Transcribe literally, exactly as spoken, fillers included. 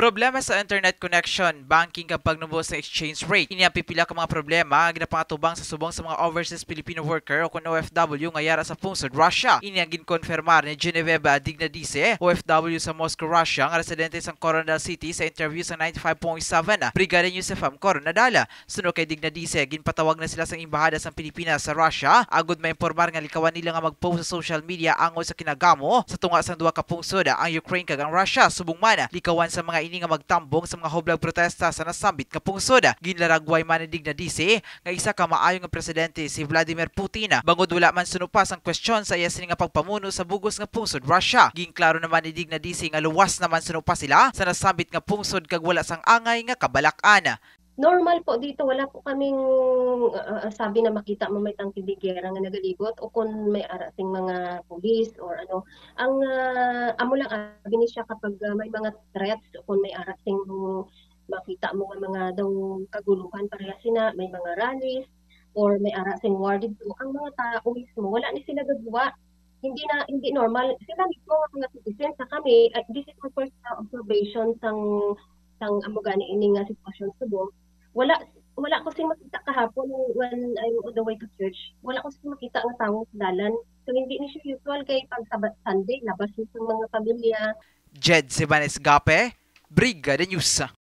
Problema sa internet connection, banking kapag nubos sa exchange rate. Ini ang pipila ka mga problema nga ginapatubang sa subong sa mga overseas Filipino worker o kun O F W nga yara sa pungsod Russia. Ini ang ginkonfirmar ni Genevieve Dignadice, O F W sa Moscow, Russia, nga residente sa Coronadal City sa interview sa ninety-five point seven Brigada News F M Coronadal. Suno kay Dignadice, ginpatawag na sila sa embahada sa Pilipinas sa Russia agud maimpormar nga likawan nila nga magpost sa social media angol sa kinagamo sa tunga sang duha ka pungsod ang Ukraine kag ang Russia. Subong man likawan sa mga ini nga magtambong sa mga hublag protesta sa nasambit nga pungsod. Ginlaragway man ni Dignadice nga isa ka maayo nga presidente si Vladimir Putin bangod wala man sunupas ang question sa iya sini nga pagpamuno sa bugos nga pungsod Russia. Ginklaro naman ni Dignadice nga luwas naman sunupas sila sa nasambit nga pungsod kag wala sang angay nga kabalak-an. Normal po dito, wala po kaming uh, sabi na makita mo may tangkibigera nga nagalibot o kung may arating mga pulis or ano. Ang uh, amo lang abi ni siya kapag uh, may mga threats o kung may arating makita mo nga mga daw kaguluhan pareha sina, may mga rallies or may arating war dito. Ang mga tao mismo, wala ni sila gagawa. Hindi na hindi normal. Sila mismo nga mga citizens sa kami, uh, this is my first uh, observation sang sang amo gani ini nga sitwasyon subong. Wala wala ko sing makita kahapon when I'm on the way to church. Wala ko sing makita nga tawo sa dalan. So hindi ni siya usual kay pag Sabat Sunday labas yung mga pamilya. Jed Sibanes Gape, Brigada News.